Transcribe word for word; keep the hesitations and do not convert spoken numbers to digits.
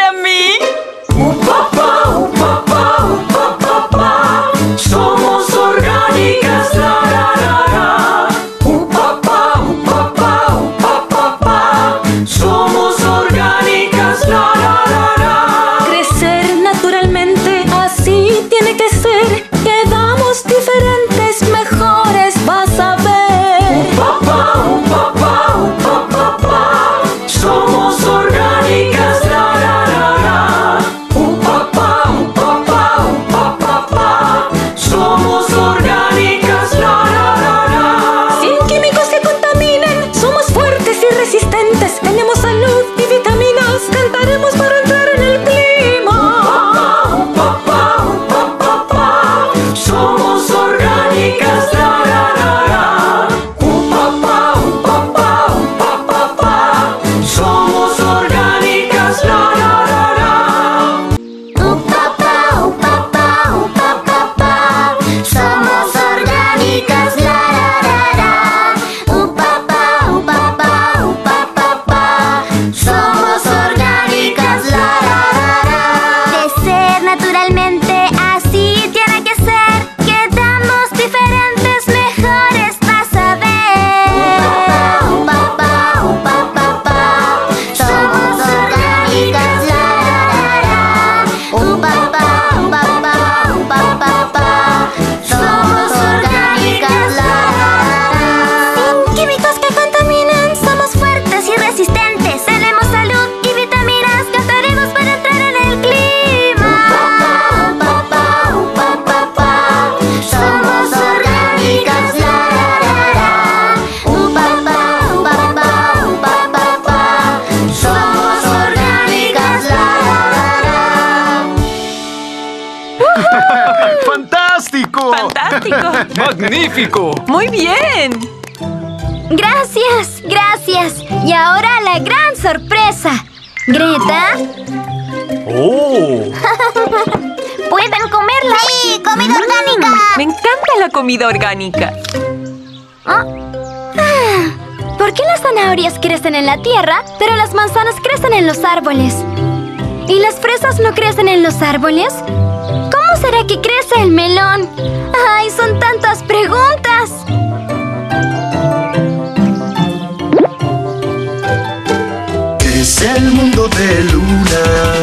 para mí. Upapá, upapá, upapá, somos orgánicas, la, la, la, la. Upapá, upapá, upapá, somos orgánicas, la, la, la, la. Crecer naturalmente, así tiene que ser. Quedamos diferentes, mejores, vas a ver. Upapá, upapá, upapá, somos orgánicas, la, la, la, la. Upapá, upapá, upapá, somos orgánicas, la, la, la, la. Sin químicos que contaminen, somos fuertes y resistentes. Tenemos salud y vitaminas, cantaremos para entrar en el clima. Upapá, upapá, somos orgánicas, la, la, la, la. Upapá, upapá, upapá, somos orgánicas, la, la, la, la. Upapá, upapá, upapá, somos orgánicas, la, la, la, la. Upapá, upapá, upapá, somos orgánicas, la, la, la, la. De ser naturalmente, así tiene que ser. Quedamos diferentes, mejores, vas a ver. Upapá, upapá, somos orgánicas, la, la, la, la. Upapá, upapá, upapá, somos orgánicas, la, la, la, la. Sin químicos que contaminen, somos fuertes y resistentes. Tenemos salud y vitaminas, cantaremos para entrar en el clima. Upapá, upapá, somos orgánicas, la, la, la, la. Upapá, upapá, upapá, somos orgánicas, la, la, la, la. ¡Fantástico! ¡Fantástico! ¡Magnífico! ¡Muy bien! Gracias, gracias. Y ahora la gran sorpresa. Greta, ¡Oh! ¿pueden comerla? Sí, comida orgánica. Me encanta la comida orgánica. Ah. Ah, ¿por qué las zanahorias crecen en la tierra, pero las manzanas crecen en los árboles? ¿Y las fresas no crecen en los árboles? ¿Cómo será que crece el melón? ¡Ay, son tantas preguntas! Es el mundo de Luna.